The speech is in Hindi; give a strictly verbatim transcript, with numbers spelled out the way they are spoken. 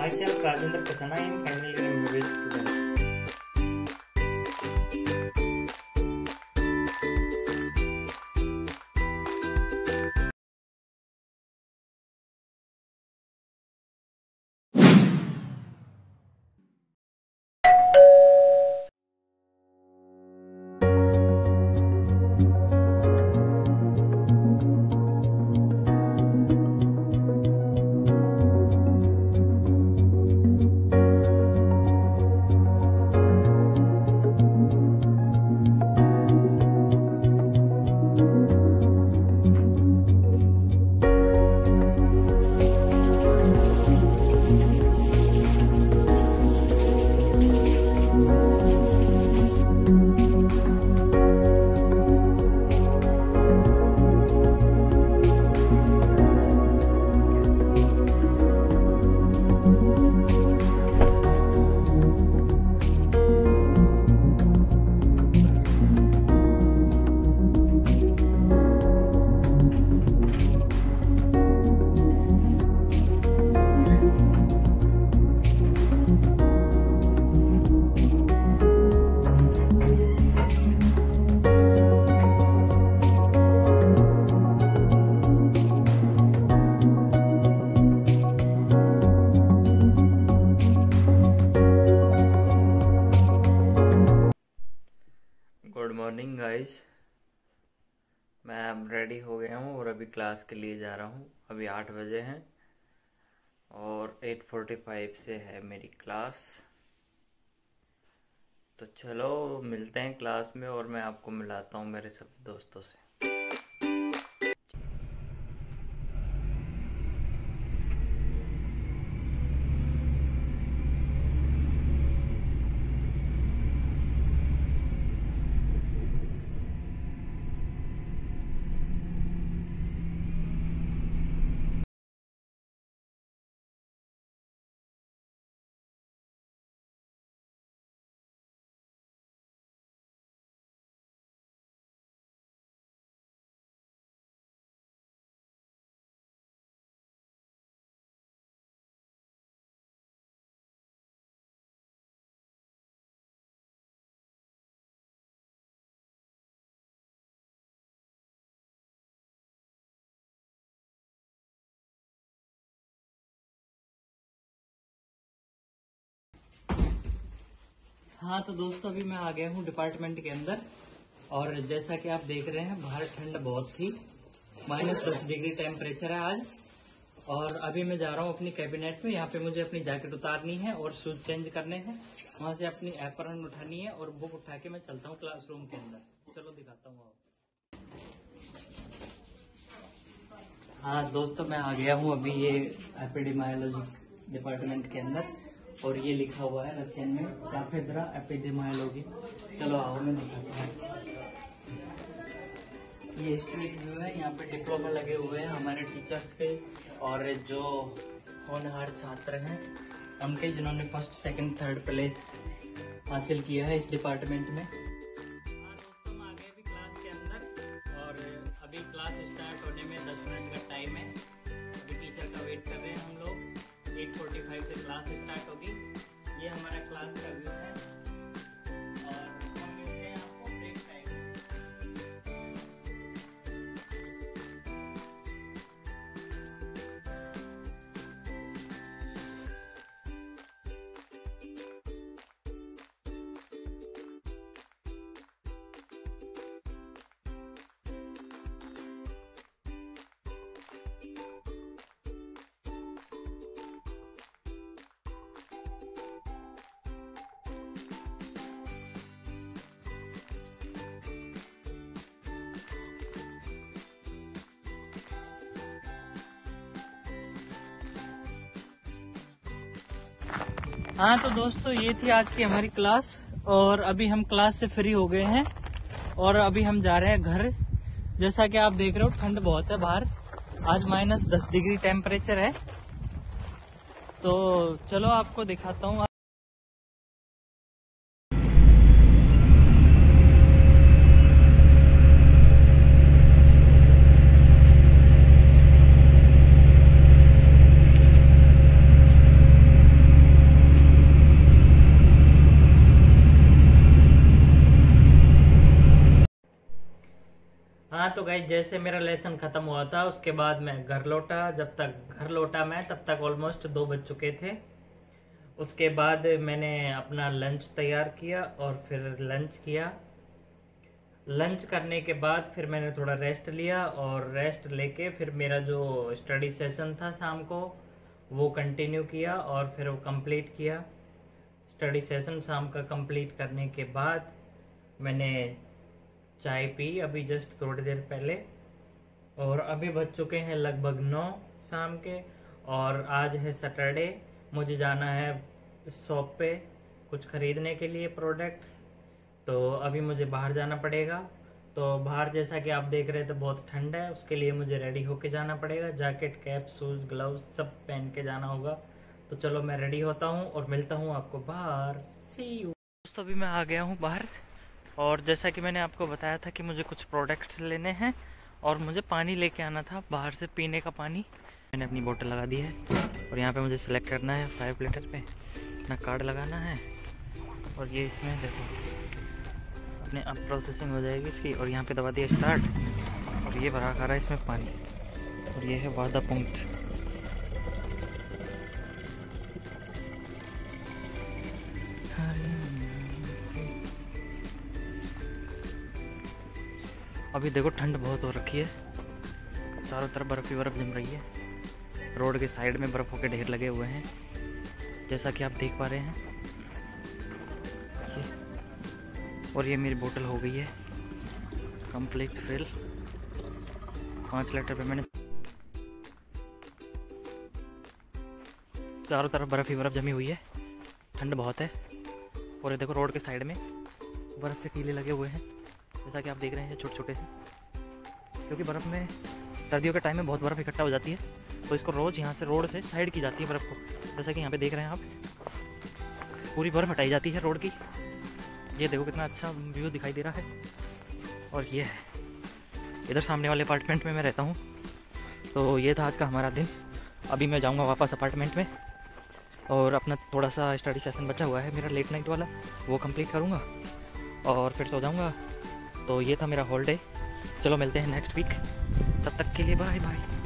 Myself Rajendra Prasanna, I am final year M B B S student. Good morning guys, मैं अब रेडी हो गया हूँ और अभी क्लास के लिए जा रहा हूँ। अभी आठ बजे हैं और आठ पैंतालीस से है मेरी क्लास। तो चलो मिलते हैं क्लास में और मैं आपको मिलाता हूँ मेरे सब दोस्तों से। हाँ तो दोस्तों, अभी मैं आ गया हूँ डिपार्टमेंट के अंदर और जैसा कि आप देख रहे हैं बाहर ठंड बहुत थी, माइनस दस डिग्री टेम्परेचर है आज। और अभी मैं जा रहा हूँ अपनी कैबिनेट में। यहाँ पे मुझे अपनी जैकेट उतारनी है और शूज चेंज करने हैं, वहाँ से अपनी एप्रन उठानी है और बुक उठा के मैं चलता हूँ क्लासरूम के अंदर। चलो दिखाता हूँ आपको। हाँ दोस्तों, मैं आ गया हूँ अभी ये एपिडेमियोलॉजी डिपार्टमेंट के अंदर और ये लिखा हुआ है रशियन में कैथेड्रा एपिडेमियोलॉजी। चलो आओ मैं दिखाता हूँ। ये स्ट्रीट व्यू है, यहाँ पे डिप्लोमा लगे हुए हैं हमारे टीचर्स के और जो होनहार छात्र हैं उनके, जिन्होंने फर्स्ट सेकंड थर्ड प्लेस हासिल किया है इस डिपार्टमेंट में। हाँ दोस्तों, हम आ गए अभी क्लास के अंदर और अभी क्लास स्टार्ट होने में दस मिनट का टाइम है। अभी टीचर का वेट कर रहे हैं हम लोग। आठ पैंतालीस से क्लास स्टार्ट होगी। ये हमारा क्लास का व्यू है और हम मिलते हैं आपको ब्रेक टाइम। हाँ तो दोस्तों, ये थी आज की हमारी क्लास और अभी हम क्लास से फ्री हो गए हैं और अभी हम जा रहे हैं घर। जैसा कि आप देख रहे हो ठंड बहुत है बाहर, आज माइनस दस डिग्री टेम्परेचर है। तो चलो आपको दिखाता हूँ। हाँ तो गाइस, जैसे मेरा लेसन खत्म हुआ था उसके बाद मैं घर लौटा। जब तक घर लौटा मैं तब तक ऑलमोस्ट दो बज चुके थे। उसके बाद मैंने अपना लंच तैयार किया और फिर लंच किया। लंच करने के बाद फिर मैंने थोड़ा रेस्ट लिया और रेस्ट लेके फिर मेरा जो स्टडी सेशन था शाम को वो कंटिन्यू किया और फिर वो कंप्लीट किया। स्टडी सेशन शाम का कंप्लीट करने के बाद मैंने चाय पी अभी जस्ट थोड़ी देर पहले, और अभी बज चुके हैं लगभग नौ शाम के। और आज है सैटरडे, मुझे जाना है शॉप पे कुछ ख़रीदने के लिए प्रोडक्ट्स। तो अभी मुझे बाहर जाना पड़ेगा। तो बाहर जैसा कि आप देख रहे थे बहुत ठंड है, उसके लिए मुझे रेडी होके जाना पड़ेगा। जैकेट, कैप, शूज़, ग्लव्स सब पहन के जाना होगा। तो चलो मैं रेडी होता हूँ और मिलता हूँ आपको बाहर। See you. दोस्तों अभी मैं आ गया हूँ बाहर, और जैसा कि मैंने आपको बताया था कि मुझे कुछ प्रोडक्ट्स लेने हैं और मुझे पानी लेके आना था बाहर से, पीने का पानी। मैंने अपनी बोतल लगा दी है और यहाँ पे मुझे सेलेक्ट करना है फाइव लीटर पे, अपना कार्ड लगाना है और ये इसमें देखो अपने आप प्रोसेसिंग हो जाएगी इसकी। और यहाँ पे दबा दिया स्टार्ट और ये भरा खा रहा है इसमें पानी। और ये है वादा पॉइंट। अभी देखो ठंड बहुत हो रखी है, चारों तरफ बर्फ़ ही बर्फ़ जम रही है। रोड के साइड में बर्फ़ों के ढेर लगे हुए हैं जैसा कि आप देख पा रहे हैं। और ये मेरी बोतल हो गई है कंप्लीट फिल। पाँच लीटर पे मैंने, चारों तरफ बर्फ़ ही बर्फ़ जमी हुई है, ठंड बहुत है। और ये देखो रोड के साइड में बर्फ़ के टीले लगे हुए हैं जैसा कि आप देख रहे हैं छोटे छोटे से, क्योंकि बर्फ़ में सर्दियों के टाइम में बहुत बर्फ़ इकट्ठा हो जाती है। तो इसको रोज़ यहाँ से रोड से साइड की जाती है बर्फ़ को, जैसा कि यहाँ पे देख रहे हैं आप, पूरी बर्फ़ हटाई जाती है रोड की। ये देखो कितना अच्छा व्यू दिखाई दे रहा है। और ये है इधर सामने वाले अपार्टमेंट में मैं रहता हूँ। तो ये था आज का हमारा दिन। अभी मैं जाऊँगा वापस अपार्टमेंट में और अपना थोड़ा सा स्टडी सेशन बचा हुआ है मेरा लेट नाइट वाला, वो कंप्लीट करूँगा और फिर सो जाऊँगा। तो ये था मेरा हॉलीडे। चलो मिलते हैं नेक्स्ट वीक, तब तक के लिए बाय बाय।